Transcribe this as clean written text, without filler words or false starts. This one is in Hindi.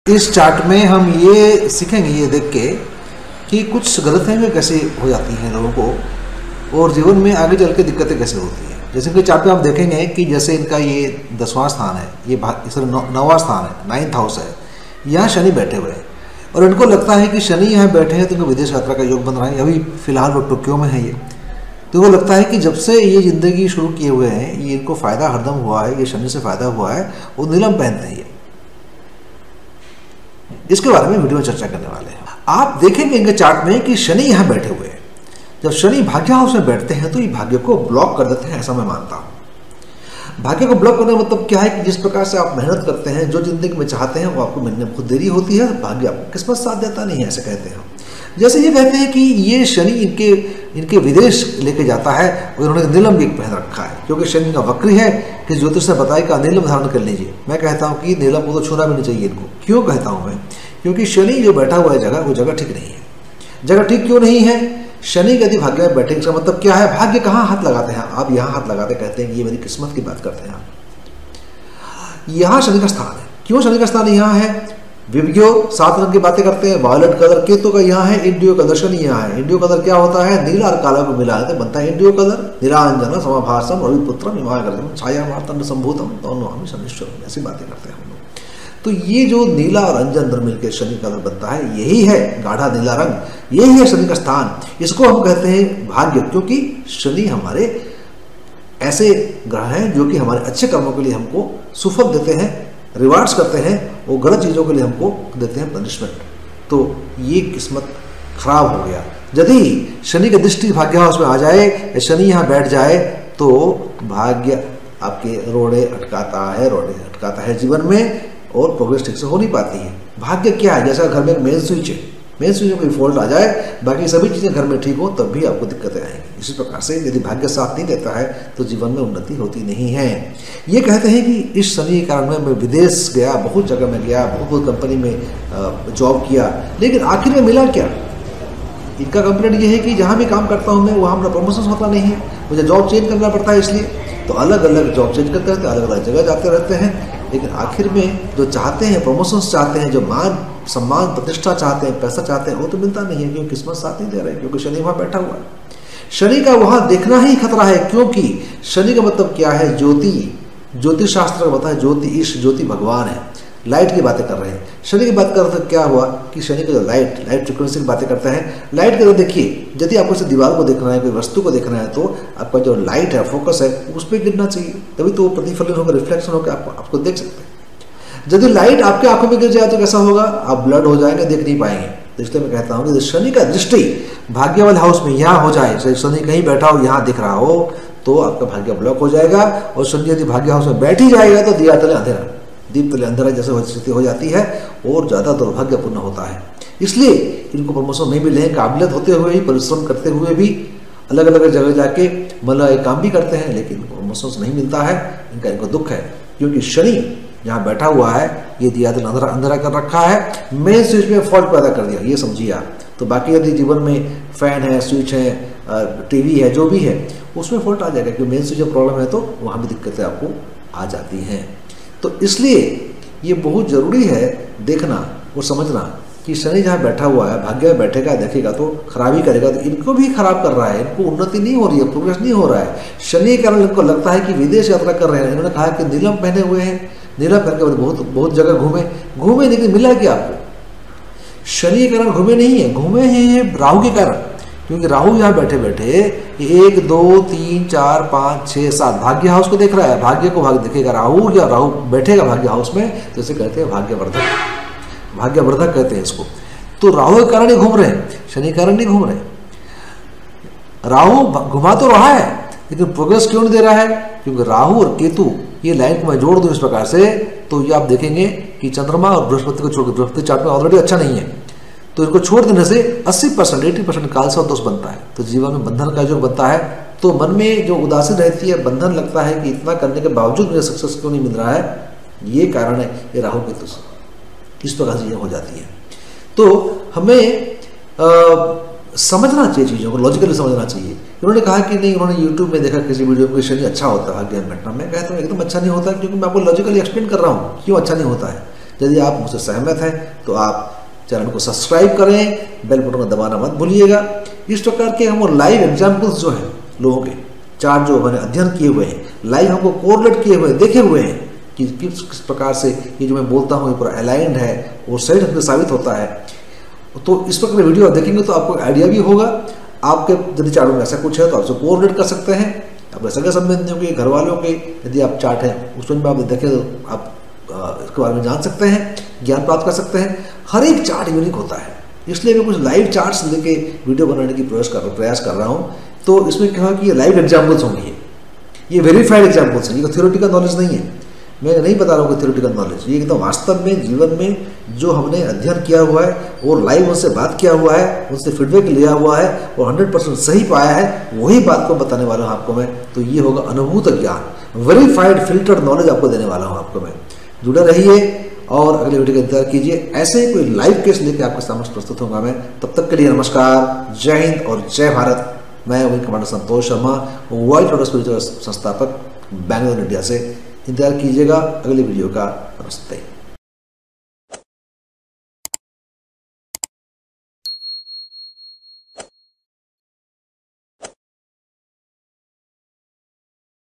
इस चार्ट में हम ये सीखेंगे ये देख के कि कुछ गलतफहमियाँ कैसे हो जाती हैं लोगों को और जीवन में आगे चल के दिक्कतें कैसे होती हैं। जैसे कि चार्ट पे आप देखेंगे कि जैसे इनका ये 10वां स्थान है, ये 9वां स्थान है, 9th हाउस है, यहाँ शनि बैठे हुए हैं और इनको लगता है कि शनि यहाँ बैठे हैं तो इनको विदेश यात्रा का योग बन रहा है। अभी फिलहाल वो टोक्यो में है ये, तो वो लगता है कि जब से ये ज़िंदगी शुरू किए हुए हैं ये इनको फ़ायदा हरदम हुआ है, ये शनि से फ़ायदा हुआ है, वो नीलम पहनते हैं ये। इसके बारे में वीडियो में चर्चा करने वाले हैं। आप देखेंगे इनके चार्ट में कि शनि यहाँ बैठे हुए हैं। जब शनि भाग्य हाउस में बैठते हैं तो ये भाग्य को ब्लॉक कर देते हैं, ऐसा मैं मानता हूँ। भाग्य को ब्लॉक करने का मतलब क्या है कि जिस प्रकार से आप मेहनत करते हैं, जो जिंदगी में चाहते हैं वो आपको मिलने में खुद देरी होती है, भाग्य आपको किस्मत साथ देता नहीं है, ऐसे कहते हैं। जैसे ये कहते हैं कि ये शनि इनके विदेश लेके जाता है और इन्होंने नीलम भी पहन रखा है क्योंकि शनि का वक्री है कि ज्योतिष ने बताया कि नीलम धारण कर लीजिए। मैं कहता हूँ कि नीलम को तो छूना भी नहीं चाहिए इनको। क्यों कहता हूँ मैं? क्योंकि शनि जो बैठा हुआ है जगह, वो जगह ठीक नहीं है। जगह ठीक क्यों नहीं है? शनि यदि भाग्य में बैठे, इसका मतलब क्या है? भाग्य कहाँ हाथ लगाते हैं आप? यहाँ हाथ लगाते कहते हैं कि ये मेरी किस्मत की बात करते हैं आप। यहाँ शनि का स्थान है। क्यों शनि का स्थान यहाँ है? विवियो 7 रंग की बातें करते हैं, वायलेट कलर केतु का यहाँ है, इंडियो कलर शनि यहाँ है। इंडियो कलर क्या होता है? नीला और काला को मिला के बनता है इंडियो कलर। निरांजन समाभासम रविपुत्रम हिमागर्जम छाया मार्तंड संभूतम दोनों हम शनिश्वरम, ऐसी बातें करते हैं हम लोग। तो ये जो नीला और अंजन रंग मिलकर शनि कलर बनता है, यही है गाढ़ा नीला रंग, यही है शनि का स्थान। इसको हम कहते हैं भाग्य, क्योंकि शनि हमारे ऐसे ग्रह हैं जो कि हमारे अच्छे कर्मों के लिए हमको सुफल देते हैं, रिवार्ड्स करते हैं, वो गलत चीज़ों के लिए हमको देते हैं पनिशमेंट। तो ये किस्मत खराब हो गया। यदि शनि की दृष्टि भाग्य हाउस में आ जाए या शनि यहाँ बैठ जाए तो भाग्य आपके रोड़े अटकाता है जीवन में और प्रोग्रेस ठीक से हो नहीं पाती है। भाग्य क्या है? जैसा घर में एक मेन स्विच है, मेन स्विच में कोई फॉल्ट आ जाए, बाकी सभी चीज़ें घर में ठीक हो तब भी आपको दिक्कतें आएंगी। इसी प्रकार से यदि भाग्य साथ नहीं देता है तो जीवन में उन्नति होती नहीं है। ये कहते हैं कि इस शनि के कारण मैं विदेश गया, बहुत जगह में गया, बहुत कंपनी में जॉब किया, लेकिन आखिर में मिला क्या? इनका कंप्लेंट ये है कि जहाँ भी काम करता हूँ मैं वहाँ मेरा प्रमोशन होता नहीं है, मुझे जॉब चेंज करना पड़ता है। इसलिए तो अलग अलग जॉब चेंज करते रहते हैं, अलग अलग जगह जाते रहते हैं, लेकिन आखिर में जो चाहते हैं, प्रमोशंस चाहते हैं, जो मान सम्मान प्रतिष्ठा चाहते हैं, पैसा चाहते हैं, वो तो मिलता नहीं है क्योंकि किस्मत साथ नहीं दे रहे, क्योंकि शनि वहाँ बैठा हुआ है। शनि का वहाँ देखना ही खतरा है, क्योंकि शनि का मतलब क्या है? ज्योति, ज्योतिष शास्त्र का बताया ज्योति, ईश ज्योति भगवान है। लाइट की बातें कर रहे हैं। शनि की बात कर रहे तो क्या हुआ कि शनि का जो लाइट फ्रिक्वेंसी की बातें करते हैं। लाइट के तो देखिए, यदि आपको इसे दीवार को देखना है, कोई वस्तु को देखना है, तो आपका जो लाइट है, फोकस है, उस पर गिरना चाहिए, तभी तो प्रतिफलन होकर, रिफ्लेक्शन होकर आपको देख सकते हैं। यदि लाइट आपके आंखों में गिर जाए तो कैसा होगा? आप ब्लड हो जाएंगे, देख नहीं पाएंगे। तो इसलिए मैं कहता हूँ कि शनि का दृष्टि भाग्य वाले हाउस में यहाँ हो जाए, शनि कहीं बैठा हो यहाँ दिख रहा हो, तो आपका भाग्य ब्लॉक हो जाएगा। और शनि यदि भाग्य हाउस में बैठ ही जाएगा तो दिया तले अंधेरा, दीप तले अंधेरा जैसे स्थिति हो जाती है और ज़्यादा दुर्भाग्यपूर्ण होता है। इसलिए इनको प्रमोशन नहीं मिले हैं, काबिलियत होते हुए भी, परिश्रम करते हुए भी, अलग अलग जगह जाके मतलब एक काम भी करते हैं, लेकिन प्रमोशन नहीं मिलता है। इनको दुख है क्योंकि शनि यहाँ बैठा हुआ है, ये दिया तले अंधेरा कर रखा है, मेन स्विच में फॉल्ट पैदा कर दिया, ये समझिए आप। तो बाकी यदि जीवन में फैन है, स्विच है, टीवी है, जो भी है, उसमें फॉल्ट आ जाएगा क्योंकि मेन स्विच में प्रॉब्लम है तो वहाँ भी दिक्कतें आपको आ जाती हैं। तो इसलिए ये बहुत ज़रूरी है देखना और समझना कि शनि जहाँ बैठा हुआ है, भाग्य में बैठेगा, देखेगा तो खराबी करेगा, तो इनको भी खराब कर रहा है, इनको उन्नति नहीं हो रही है, प्रोग्रेस नहीं हो रहा है। शनि के कारण इनको लगता है कि विदेश यात्रा कर रहे हैं। इन्होंने कहा कि नीलम पहने हुए हैं, नीलम पहन के बहुत जगह घूमे, लेकिन मिला क्या आपको? शनि के कारण घूमे नहीं है, घूमे हैं राहु के कारण, क्योंकि राहु यहाँ बैठे बैठे 1 2 3 4 5 6 7 भाग्य हाउस को देख रहा है। भाग्य को भाग्य दिखेगा राहु, या राहु बैठेगा भाग्य हाउस में, तो इसे कहते हैं भाग्यवर्धक कहते हैं इसको। तो राहु के कारण ही घूम रहे हैं, शनि के कारण नहीं घूम रहे। राहु घुमा तो रहा है लेकिन प्रोग्रेस क्यों नहीं दे रहा है? क्योंकि राहु और केतु, ये लाइन को मैं जोड़ दूं इस प्रकार से, तो ये आप देखेंगे कि चंद्रमा और बृहस्पति को छोड़कर, बृहस्पति चार्ट में ऑलरेडी अच्छा नहीं है, तो इनको छोड़ देने से 80% 80% काल सा दोष बनता है, तो जीवन में बंधन का योग बनता है। तो मन में जो उदासी रहती है, बंधन लगता है कि इतना करने के बावजूद मुझे सक्सेस क्यों नहीं मिल रहा है, ये कारण है ये राहु केतु से, इस प्रकार से हो जाती है। तो हमें समझना चाहिए, चीज़ों को लॉजिकली समझना चाहिए। उन्होंने कहा कि नहीं, उन्होंने यूट्यूब में देखा किसी वीडियो में शनि अच्छा होता है भाग्य में बैठना। मैं कहता हूँ एकदम अच्छा नहीं होता, क्योंकि मैं आपको लॉजिकली एक्सप्लेन कर रहा हूँ क्यों अच्छा नहीं होता है। यदि आप मुझसे सहमत हैं तो आप चैनल को सब्सक्राइब करें, बेल बटन को दबाना मत भूलिएगा। इस प्रकार के हम लाइव एग्जाम्पल्स जो हैं लोगों के चार्ट जो मैंने अध्ययन किए हुए हैं, लाइव हमको कोरिलेट किए हुए देखे हुए हैं कि किस प्रकार से ये जो मैं बोलता हूँ ये पूरा अलाइंड है और सही ढंग से साबित होता है। तो इस प्रकार वीडियो देखेंगे तो आपको आइडिया भी होगा। आपके यदि चार्ट में ऐसा कुछ है तो आप उसको कोरिलेट कर सकते हैं अपने सगे संबंधियों के, घर वालों के। यदि आप चार्ट है उसमें भी आप देखें तो आप इसके बारे में जान सकते हैं, ज्ञान प्राप्त कर सकते हैं। हर एक चार्ट यूनिक होता है, इसलिए मैं कुछ लाइव चार्ट्स लेके वीडियो बनाने की प्रयास कर रहा हूँ। तो इसमें क्या है कि ये लाइव एग्जाम्पल्स होंगे, ये वेरीफाइड एग्जाम्पल्स हैं, ये थ्योरेटिकल नॉलेज नहीं है। मैं नहीं बता रहा हूँ कि थ्योरेटिकल नॉलेज, ये एकदम वास्तव में जीवन में जो हमने अध्ययन किया हुआ है और लाइव उनसे बात किया हुआ है, उनसे फीडबैक लिया हुआ है और 100% सही पाया है, वही बात को बताने वाला हूँ आपको मैं। तो ये होगा अनुभूत ज्ञान, वेरीफाइड फिल्टर्ड नॉलेज आपको देने वाला हूँ आपको मैं। जुड़े रहिए और अगले वीडियो का इंतजार कीजिए। ऐसे ही कोई लाइव केस लेकर आपके समक्ष प्रस्तुत होगा मैं। तब तक के लिए नमस्कार, जय हिंद और जय भारत। मैं wing commander Santosh Sharma, white lotus spiritual संस्थापक, बैंगलोर इंडिया से। इंतजार कीजिएगा अगले वीडियो का। नमस्ते।